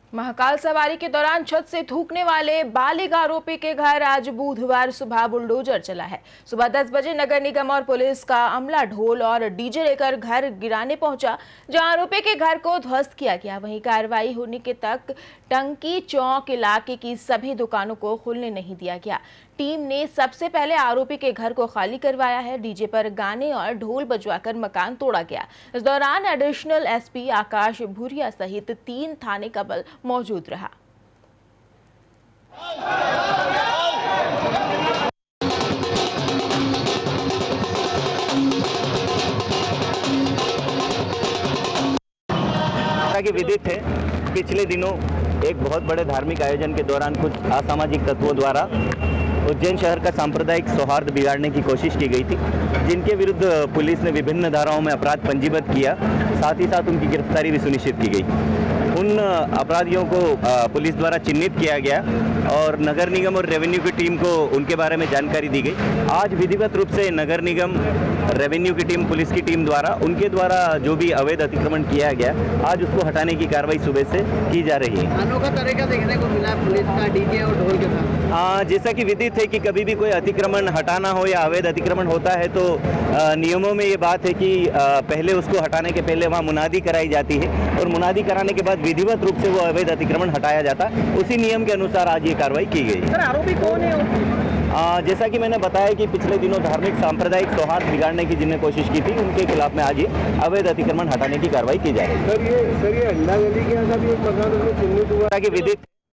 महाकाल सवारी के दौरान छत से थूकने वाले बालिग आरोपी के घर आज बुधवार सुबह बुलडोजर चला है। सुबह 10 बजे नगर निगम और पुलिस का अमला ढोल और डीजे लेकर घर गिराने पहुंचा, जहां आरोपी के घर को ध्वस्त किया गया। वहीं कार्रवाई होने के तक टंकी चौक इलाके की सभी दुकानों को खुलने नहीं दिया गया। टीम ने सबसे पहले आरोपी के घर को खाली करवाया है। डीजे पर गाने और ढोल बजवाकर मकान तोड़ा गया। इस दौरान एडिशनल एसपी आकाश भूरिया सहित 3 थाने का बल मौजूद रहा। कि विदित है, पिछले दिनों एक बहुत बड़े धार्मिक आयोजन के दौरान कुछ असामाजिक तत्वों द्वारा उज्जैन शहर का सांप्रदायिक सौहार्द बिगाड़ने की कोशिश की गई थी, जिनके विरुद्ध पुलिस ने विभिन्न धाराओं में अपराध पंजीबद्ध किया। साथ ही साथ उनकी गिरफ्तारी भी सुनिश्चित की गई। उन अपराधियों को पुलिस द्वारा चिन्हित किया गया और नगर निगम और रेवेन्यू की टीम को उनके बारे में जानकारी दी गई। आज विधिवत रूप से नगर निगम, रेवेन्यू की टीम, पुलिस की टीम द्वारा उनके द्वारा जो भी अवैध अतिक्रमण किया गया, आज उसको हटाने की कार्रवाई सुबह से की जा रही है। अनोखा तरीका देखने को मिला पुलिस का डीजे और ढोल के साथ। जैसा कि विदित है कि कभी भी कोई अतिक्रमण हटाना हो या अवैध अतिक्रमण होता है तो नियमों में ये बात है कि पहले उसको हटाने के पहले वहाँ मुनादी कराई जाती है और मुनादी कराने के बाद विधिवत रूप से वो अवैध अतिक्रमण हटाया जाता है। उसी नियम के अनुसार आज ये कार्रवाई की गई। सर, आरोपी कौन है? जैसा कि मैंने बताया कि पिछले दिनों धार्मिक सांप्रदायिक सौहार्द बिगाड़ने की जिन्हें कोशिश की थी, उनके खिलाफ में आज ये अवैध अतिक्रमण हटाने की कार्रवाई की जा रही है। सर ये अंडा गली के यहाँ भी एक मकान चिन्हित हुआ कि विदित